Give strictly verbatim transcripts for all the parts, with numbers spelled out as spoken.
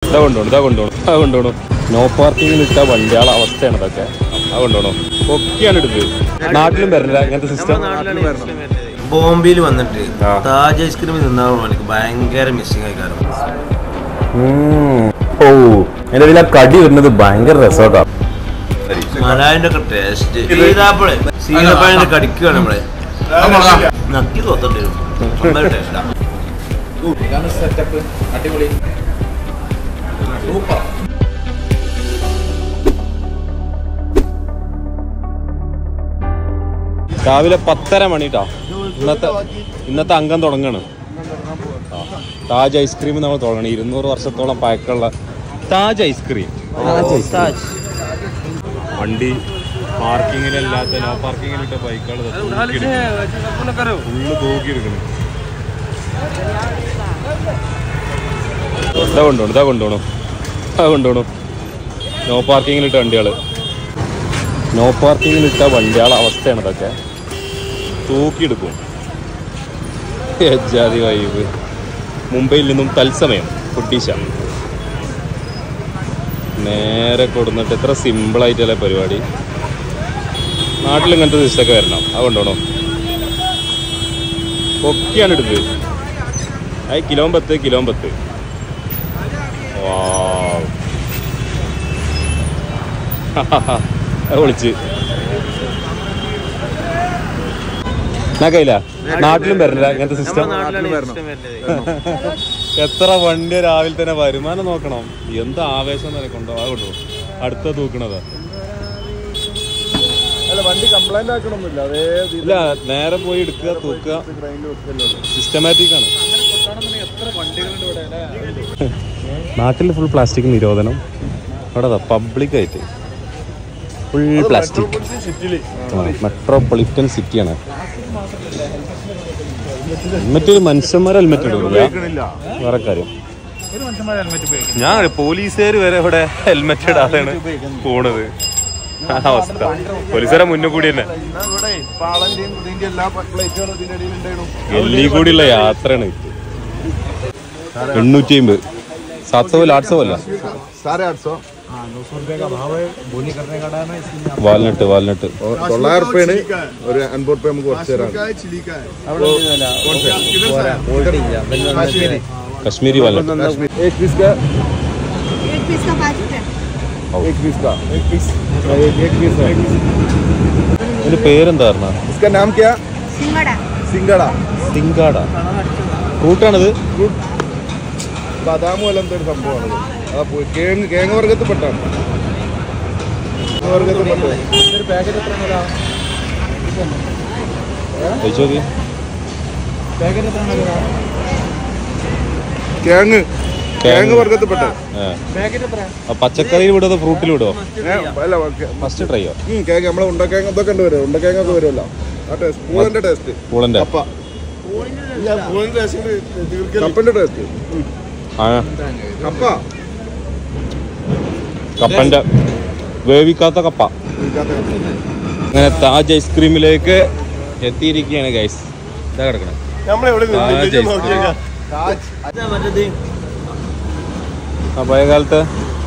ഇതാ കൊണ്ടുപോകണം ഇതാ കൊണ്ടുപോകണം അത് കൊണ്ടുപോകണം. നോ പാർക്കിങ്ങിൽ ഇട്ട വണ്ടിയാളെ അവസ്ഥയാണ് ഇതൊക്കെ. അത് കൊണ്ടുപോകണം. ഒക്കെയാണ് എടുത്തത്. നാട്ടിലും വരില്ല ഇങ്ങനത്തെ സിസ്റ്റം. ബോംബെയിൽ വന്നിട്ട് താജ് ഐസ്ക്രീമിൽ നിന്നാണോ എനിക്ക് ഭയങ്കര മിസ്സിംഗ് ആയി. കാരണം ഓ എന്റെ ഇതിൽ ആ കടി വരുന്നത് ഭയങ്കര രസമാ. മലായിന്റെ ഒക്കെ ടേസ്റ്റ് സീതാപ്പഴ് സീതാപ്പഴ കടിക്കുകയാണ് നമ്മളെ നക്കി തോത്തേണ്ടി വരും. ഭയങ്കര ടേസ്റ്റാ. രാവിലെ പത്തര മണിട്ടാ ഇന്നത്തെ ഇന്നത്തെ അംഗം തുടങ്ങാണ്. താജ് ഐസ്ക്രീം നമ്മൾ തുടങ്ങണം. ഇരുന്നൂറ് വർഷത്തോളം പഴക്കമുള്ള താജ് ഐസ്ക്രീം. വണ്ടി പാർക്കിങ്ങിലല്ലാത്ത നോ പാർക്കിങ്ങിലിട്ട ബൈക്കുകൾ ഫുള്ള് തൂക്കിയെടുക്കണം. ഇതാ കൊണ്ടുപോകണം ഇതാ കൊണ്ടുപോകണം ഇതാ കൊണ്ടുപോകണം. നോ പാർക്കിങ്ങിലിട്ട വണ്ടികൾ നോ പാർക്കിങ്ങിലിട്ട വണ്ടികളെ അവസ്ഥയാണ് ഇതൊക്കെ. തൂക്കിയെടുക്കും. ജാതി വൈബ്. മുംബൈയിൽ നിന്നും തത്സമയം ഫുഡീഷ നേരെ കൊടുന്നിട്ട് എത്ര സിമ്പിളായിട്ടല്ലേ പരിപാടി. നാട്ടിൽ ഇങ്ങനത്തെ സിസ്റ്റമൊക്കെ വരണം. അത് കൊണ്ടോണോ ഒക്കെയാണ് എടുത്തത്. അത് കിലോ പത്ത് കിലോ പത്ത്. അത് വിളിച്ച് ഞാൻ കയ്യില്ല. നാട്ടിലും വരില്ല ഇങ്ങനത്തെ സിസ്റ്റം. എത്ര വണ്ടി രാവിലെ തന്നെ വരുമാനം നോക്കണം. എന്ത് ആവേശം തന്നെ കൊണ്ടോ. അത് കൊണ്ടോ അടുത്ത തൂക്കണതാ. ഇല്ല നേരെ പോയി എടുക്കുക തൂക്കുക. സിസ്റ്റമാറ്റിക് ആണ്. നാട്ടിൽ ഫുൾ പ്ലാസ്റ്റിക് നിരോധനം. അവിടെ പബ്ലിക് ആയിട്ട് ഫുൾ പ്ലാസ്റ്റിക്. മെട്രോപൊളിറ്റൻ സിറ്റിയാണ്. ഹെൽമെറ്റ് മനുഷ്യന്മാരെ ഹെൽമെറ്റ് ഇടില്ല. വേറെ കാര്യം ഞാൻ പോലീസുകാർ വരെ ഇവിടെ ഹെൽമെറ്റ് ഇടാതെയാണ് പോണത്. അവസ്ഥ പോലീസുകാരെ മുന്നേ കൂടി തന്നെ എല്ലി കൂടിയുള്ള യാത്രയാണ്. എണ്ണൂറ്റി അമ്പത് സാत सौ आठ सौ वाला साढ़े आठ सौ വാൽനട്ട് വാൽനട്ട് തൊള്ളായിരം റുപ്യാണ്. ഒരു അൻപത് റുപ്യ നമുക്ക് കുറച്ച് തരാം. कश्मीरी वाला एक पीस का एक पीस का पाँच रुपया. एक पीस का एक पीस एक पीस ഇതിന്റെ പേരെന്താ പറഞ്ഞ? इसका नाम क्या? सिंगड़ा. सिंगड़ा സിംഗാട ഫ്രൂട്ടാണിത്. ബദാമും എല്ലാം എന്തൊരു സംഭവമാണത്. ആ കേങ്ങ് കേങ്ങ് വർഗത്തിൽ പെട്ടാണ്. വർഗത്തിൽ പെട്ടത്. കേങ്ങ് കേങ്ങ് വർഗത്തിൽ പെട്ട പച്ചക്കറിയിൽ വിടോ ഫ്രൂട്ടിൽ വിടോ? അല്ല ഫസ്റ്റ് ട്രൈയോ? കേങ്ങ് നമ്മളെ ഉണ്ടക്കേങ്ങ ഇതൊക്കെ ഉണ്ട് വരും. ഉണ്ടക്കേങ്ങൊക്കെ വരുമല്ലോ. ആ ടേസ്റ്റ് പൂളന്റെ ടേസ്റ്റ്. പൂളന്റെ കപ്പ കപ്പന്റെ ടേസ്റ്റ്. കപ്പ കപ്പന്റെ വേവിക്കാത്ത കപ്പ. അങ്ങനെ താജ് ഐസ്ക്രീമിലേക്ക് എത്തിയിരിക്കുകയാണ് ഗൈസ്. ഇതാ കിടക്കണം ആ പഴയ കാലത്ത്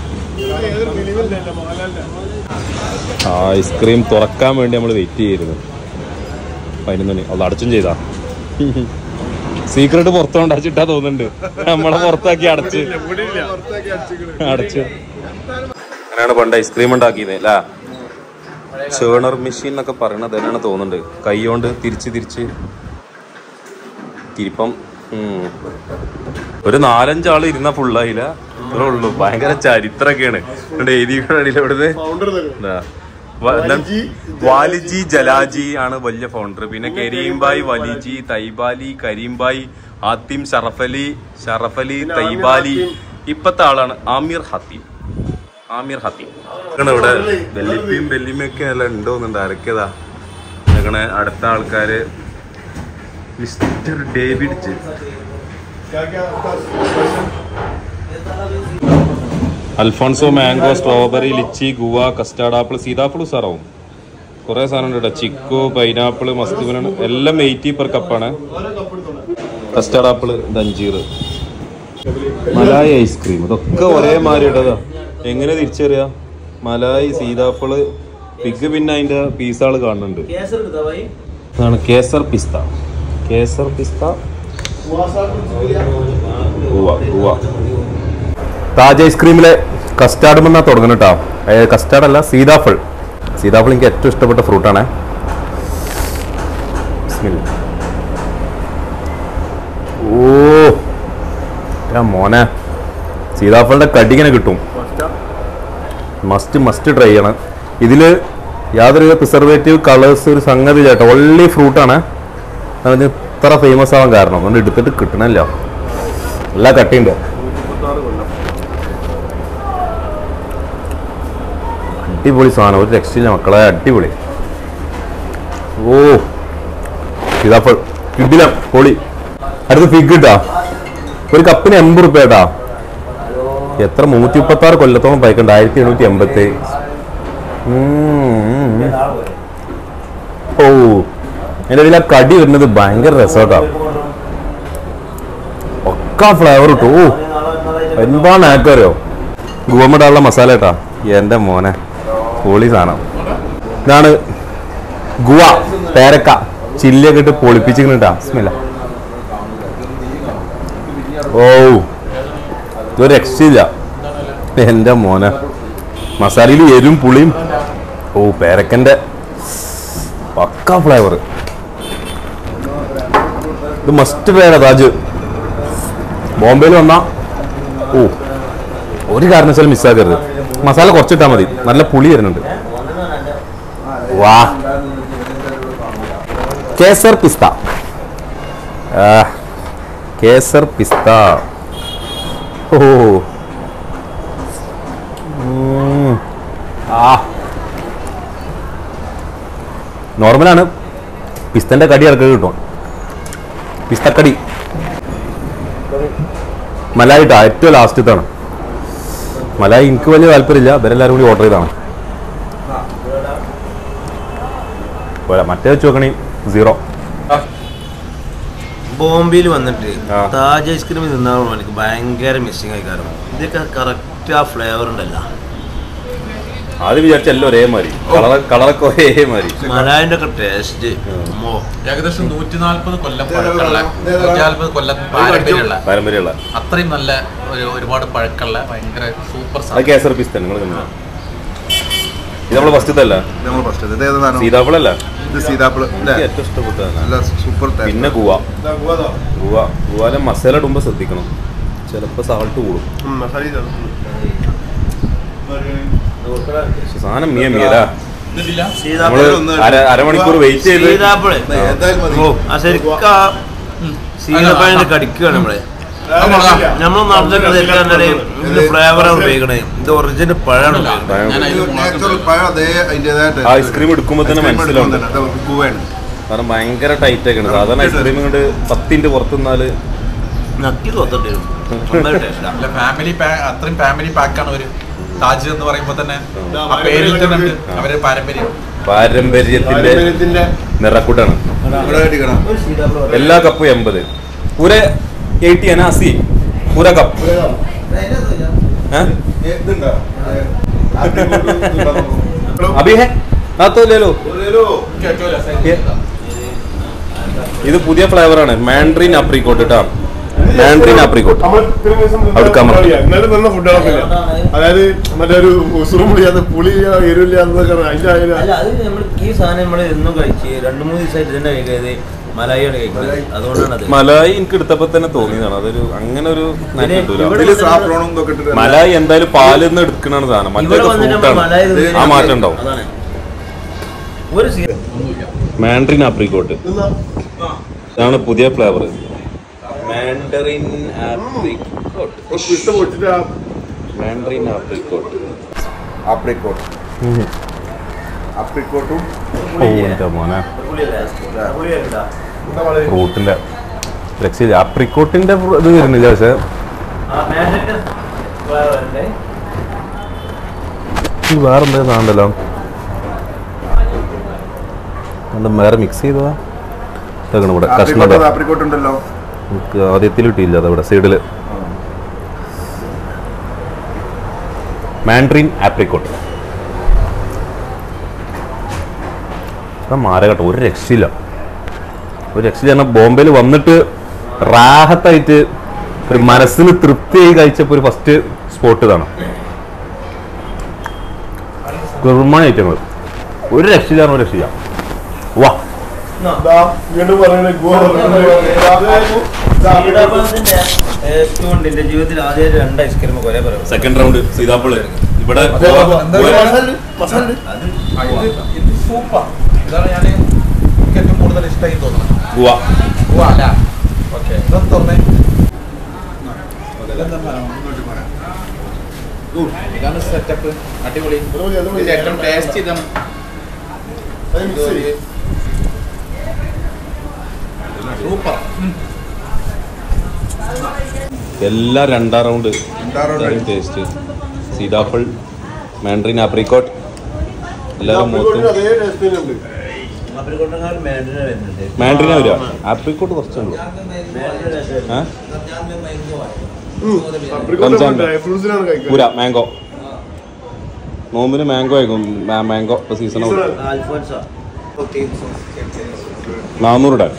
ഐസ്ക്രീം തുറക്കാൻ വേണ്ടി നമ്മൾ വെയിറ്റ് ചെയ്തിരുന്നു. പതിനൊന്ന് മണി അത് അടച്ചും ചെയ്താ. സീക്രട്ട് പുറത്തോണ്ട് അടച്ചിട്ടാ തോന്നുന്നുണ്ട്. നമ്മളെ പുറത്താക്കി അടച്ച് അടച്ച് അങ്ങനെയാണ് പണ്ട് ഐസ്ക്രീം ഉണ്ടാക്കിയത് അല്ലേ? ചേണർ മെഷീൻ എന്നൊക്കെ പറയണത് തന്നെയാണ് തോന്നുന്നുണ്ട്. കൈ കൊണ്ട് തിരിച്ച് തിരിച്ച് തിരിപ്പം ഒരു നാലഞ്ചാള് ഇരുന്ന ഫുള്ളായില്ല. ഇത്രേ ഉള്ളൂ. ഭയങ്കര ചരിത്രമൊക്കെയാണ് എഴുതിയുടെ ഇവിടുന്ന്. വാലിജി ജലാജി ആണ് വലിയ ഫൗണ്ടർ. പിന്നെ കരീംബായ് വലിജി, തൈബാലി, കരീംബായ്, ഹാത്തിം, ഷറഫലി ഷറഫലി തൈബാലി. ഇപ്പത്തെ ആളാണ് ആമിർ ഹത്തീം. ആമിർ ഹത്തീം ഇവിടെ വെല്ലിപ്പിയും വെല്ലിമയൊക്കെ എല്ലാം ഉണ്ടോന്നുണ്ട്. ആരൊക്കെതാ അങ്ങനെ അടുത്ത ആൾക്കാര് mister David J. Alphonso, mango, strawberry, lychee, guava, custard apple, സീതാപ്പിൾ സാറാവും. കുറേ സാധനം ഉണ്ട് കേട്ടോ. ചിക്കു, പൈനാപ്പിൾ, മസ്തുവിനാണ് എല്ലാം എയ്റ്റി പെർ കപ്പാണ്. കസ്റ്റാർഡ് ആപ്പിൾ, ദഞ്ചീർ, മലായി ഐസ്ക്രീം ഇതൊക്കെ ഒരേ മാതിരി ഇട്ടതാ. എങ്ങനെ തിരിച്ചറിയാ? മലായി, സീതാഫള്, പിഗ്, പിന്നെ അതിന്റെ പീസാള് കാണുന്നുണ്ട്. അതാണ് കേസർ പിസ്ത. കേസർ പിസ്ത. താജ് ഐസ്ക്രീമിലെ കസ്റ്റാർഡ് എന്നാ തുടങ്ങുന്നുട്ടാ. കസ്റ്റാർഡ് അല്ല, സീതാഫൾ. സീതാഫൾ എനിക്ക് ഏറ്റവും ഇഷ്ടപ്പെട്ട ഫ്രൂട്ടാണ്. ഓ മോനെ, സീതാഫളിന്റെ കടിങ്ങനെ കിട്ടും. മസ്റ്റ് മസ്റ്റ് ട്രൈ ചെയ്യണം. ഇതില് യാതൊരു പ്രിസർവേറ്റീവ് കളേഴ്സ് ഒരു സംഗതി ചേട്ടാ, ഒള്ളി ഫ്രൂട്ടാണ്. അതിന് ഇത്ര ഫേമസ് ആവാൻ കാരണം അതുകൊണ്ട് എടുത്തിട്ട് കിട്ടണമല്ല. എല്ലാ കട്ടിയുണ്ട്. അടിപൊളി സാധനം, ഒരു രക്ഷയില്ല മക്കളെ, അടിപൊളി. ഓ സീതാഫൾ കിടിലം, പൊളി. അടുത്ത് ഫിഗ് കിട്ടാ, ഒരു കപ്പിന് എൺപത് റുപ്യ കേട്ടാ. എത്ര മുന്നൂറ്റി മുപ്പത്തി ആറ് കൊല്ലത്തോളം പൈക്കുണ്ട്. ആയിരത്തി എണ്ണൂറ്റി എൺപത്തി. ഓ എൻ്റെ ഇതിൽ ആ കടി വരുന്നത് ഭയങ്കര രസമായിട്ടാ. ഒക്കെ ഫ്ലേവർ കിട്ടും. ഓ എന്താണ് ആക്കറിയോ, ഗുവമിടാനുള്ള മസാല കേട്ടാ. എൻ്റെ മോനെ പൊളി സാധനം. ഇതാണ് ഗുവ, പേരക്ക, ചില്ലിയൊക്കെ ഇട്ട് പൊളിപ്പിച്ചിട്ടാ. സ്മെല്ല. ഓ ഇതൊരു രക്ഷയില്ല എൻ്റെ മോനെ. മസാലയിൽ എരും പുളിയും. ഓ പേരക്കൻ്റെ പക്ക ഫ്ലേവർ. ഇത് മസ്റ്റ് വേണം താജ്. ബോംബെയിൽ വന്നാ ഓ ഒരു കാരണവശാലും മിസ്സാക്കരുത്. മസാല കുറച്ചിട്ടാൽ മതി, നല്ല പുളി വരുന്നുണ്ട്. വാ കേസർ പിസ്ത. കേസർ പിസ്ത. ഓ ആ നോർമലാണ്. പിസ്തന്റെ കടി ഇറക്കി കിട്ടും. പിസ്തക്കടി മലായിട്ടാ ഏറ്റവും ലാസ്റ്റത്താണ്. മലായി എനിക്ക് വലിയ താല്പര്യമില്ല, ഇവരെല്ലാവരും കൂടി ഓർഡർ ചെയ്താണ്. മറ്റേ വെച്ച് നോക്കണേ സീറോ. ബോംബെയിൽ വന്നിട്ട് താജ് ഐസ്ക്രീം തിന്നാലും എനിക്ക് ഭയങ്കര മിസ്സിങ് ആയി. കാരണം ഇതൊക്കെ കറക്റ്റ് ആ ഫ്ലേവർ ഉണ്ടല്ലോ. ആദ്യം വിചാരിച്ച എല്ലാം ഒരേ മാതിരി, കളറൊക്കെ ഒരേ മാതിരി. മലായിന്റെ ഒക്കെ ടേസ്റ്റ് ഏകദേശം നൂറ്റി നാല്പത് കൊല്ലം പഴക്കമുള്ള, നൂറ്റി നാല്പത് കൊല്ലം പാരമ്പര്യമുള്ള പാരമ്പര്യമുള്ള അത്രയും നല്ല ഒരു ഒരുപാട് പഴക്കമുള്ള ഭയങ്കര സൂപ്പർ സാധനം. കേസർ പിസ്ത നിങ്ങൾ തിന്നാ. ഇത് നമ്മള് ഫസ്റ്റത്തല്ല, സീതാഫളല്ല. ഏറ്റവും ഇഷ്ടപ്പെട്ടതാണ്. പിന്നെ ഗുവ. ഗുവ ഗുവാലെ മസാല ഇടുമ്പോ ശ്രദ്ധിക്കണം, ചിലപ്പോ സാൾട്ട് കൂടും. സാധനം മിയ മിയലാ. നമ്മള് അരമണിക്കൂർ വെയിറ്റ് ചെയ്ത് സീതപ്പഴന്റെ കടിക്കുകയാണ് നമ്മളെ. നമ്മളെ നാട്ടിലൊക്കെ ഫ്ലേവർ ഉപയോഗിക്കണേ. ഇത് ഒറിജിനൽ പഴമാണ്. ഐസ്ക്രീം എടുക്കുമ്പോ തന്നെ മനസ്സിലാവും, കാരണം ഭയങ്കര ടൈറ്റ് ആയിക്കാണ്. സാധാരണ ഐസ്ക്രീം കൊണ്ട് പത്തിന്റെ പുറത്ത് നിന്നാല് നക്കി തോത്തേണ്ടി വരും. ഫാമിലി അത്രയും ഫാമിലി പാക്കാണ് ഒരു താജ് എന്ന് പറയുമ്പോ തന്നെ പേരിൽ തന്നെ ഉണ്ട് അവരുടെ പാരമ്പര്യം. പാരമ്പര്യത്തിന്റെ നിറക്കൂട്ടാണ്. എല്ലാ കപ്പും എൺപത്. പൂര എയ്റ്റി ആണ്. അസി പൂര കപ്പ്. അഭി ഹേ ആ തോ ലേ ലോ. ഇത് പുതിയ ഫ്ലേവർ ആണ്, മാൻഡ്രിൻ ആപ്രിക്കോട്ട് കേട്ടോ. മാൻഡ്രിൻ ആപ്രിക്കോട്ട് അടുക്കാൻ നല്ല ഫുഡുകളൊക്കെ. അതായത് മറ്റൊരു പുളിയില്ല എരിവില്ല എന്നൊക്കെ. ഈ സാധനം നമ്മൾ എന്നും കഴിച്ച് രണ്ടു മൂന്ന് ദിവസമായിട്ട് തന്നെ കഴിക്കുന്നത് മലായിയാണ് കഴിക്കുന്നത്. അതുകൊണ്ടാണ് മലായി എനിക്ക് എടുത്തപ്പോ തന്നെ തോന്നിയതാണ്. അതൊരു അങ്ങനെ ഒരു മലായി എന്തായാലും പാലിൽ നിന്ന് എടുക്കണ സാധനം. മറ്റേ ആ മാറ്റം ഉണ്ടാവും. മാൻഡ്രിൻ ആപ്രിക്കോട്ട് ഇതാണ് പുതിയ flavour. Mandarin apricot. Mandarin apricot apricot ആപ്രിക്കോട്ടും മോനെ ഫ്രൂട്ടിന്റെ രക്ഷയില്ല. ആപ്രിക്കോട്ടിന്റെ ഇത് വരുന്നില്ല. പക്ഷെ വേറെന്താ സാധനമല്ലോ, വേറെ മിക്സ് ചെയ്തതാ. ഇവിടെ കഷ്ണം ആദ്യത്തിൽ ഇട്ടില്ല, അതവിടെ സൈഡില് മാൻഡ്രിൻ ആപ്രിക്കോട്ട്. മാര കേട്ടോ, ഒരു രക്ഷയില്ല, ഒരു രക്ഷയില്ല. ബോംബെയിൽ വന്നിട്ട് റാഹത്തായിട്ട് ഒരു മനസ്സിന് തൃപ്തിയായി കഴിച്ചപ്പോൾ ഒരു ഫസ്റ്റ് സ്പോട്ട് ഇതാണ്. കുർബാന ഐറ്റങ്ങൾ ഒരു രക്ഷയിലാണ്, ഒരു രക്ഷയില്ല. വാ ജീവിതത്തിൽ ആദ്യം രണ്ട് ഐസ്ക്രീം കൊറേ പറയാം. സെക്കൻഡ് റൗണ്ട് സീതാപ്പിള് ഇവിടെ സൂപ്പർ. ഇതാണ് ഞാൻ ഏറ്റവും കൂടുതൽ ഇഷ്ടമായി തോന്നുന്നത്. ഗുവാ ഓക്കെ, ഇതൊന്ന് തുറന്നേ. ഇതാണ് സെറ്റപ്പ്, അടിപൊളി. ഏറ്റവും ടേസ്റ്റ് ഇതാണ്. സൂപ്പർ. എല്ലാം രണ്ടാം റൗണ്ട് ടേസ്റ്റ്. സീതാപ്പിൾ, മാൻഡ്രിൻ ആപ്രിക്കോട്ട് എല്ലാവരും മൊത്തം മാൻഡ്രിനാ വരിക. ആപ്രിക്കോട്ട് കുറച്ചുള്ളൂ. പൂര മാംഗോ, നോമ്പിന് മാംഗോ ആയിരിക്കും. മാംഗോ ഇപ്പൊ സീസൺ നാന്നൂറ് രൂപ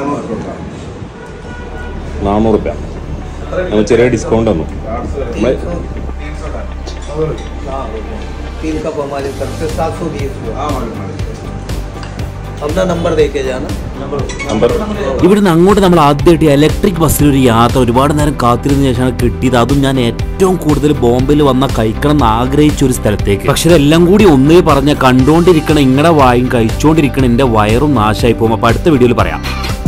നാന്നൂറ് രൂപ നമ്മൾ ചെറിയ ഡിസ്കൗണ്ട് തന്നു. ഇവിടുന്ന് അങ്ങോട്ട് നമ്മൾ ആദ്യമായിട്ട് ഇലക്ട്രിക് ബസ്സിലൊരു യാത്ര ഒരുപാട് നേരം കാത്തിരുന്ന ശേഷമാണ് കിട്ടിയത്. അതും ഞാൻ ഏറ്റവും കൂടുതൽ ബോംബെയിൽ വന്ന കഴിക്കണം എന്ന് ആഗ്രഹിച്ച ഒരു സ്ഥലത്തേക്ക്. പക്ഷെ ഇതെല്ലാം കൂടി ഒന്നേ പറഞ്ഞ കണ്ടുകൊണ്ടിരിക്കണം ഇങ്ങടെ വായും കഴിച്ചുകൊണ്ടിരിക്കണം എൻ്റെ വയറും നാശമായി പോകും. അപ്പോൾ അടുത്ത വീഡിയോയിൽ പറയാം.